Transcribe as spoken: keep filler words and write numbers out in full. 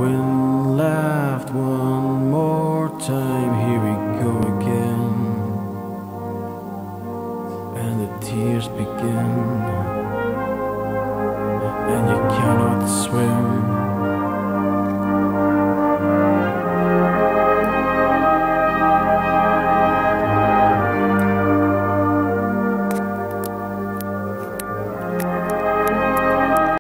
wind laughed one more time. Here we go again, and the tears begin, and you cannot